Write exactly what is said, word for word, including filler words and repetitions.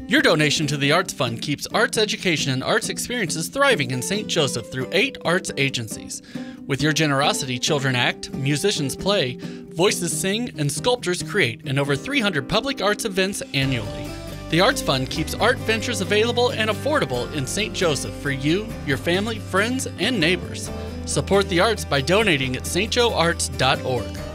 Your donation to the Arts Fund keeps arts education and arts experiences thriving in Saint Joseph through eight arts agencies. With your generosity, children act, musicians play, voices sing, and sculptors create in over three hundred public arts events annually. The Arts Fund keeps art ventures available and affordable in Saint Joseph for you, your family, friends, and neighbors. Support the arts by donating at s t joe arts dot org.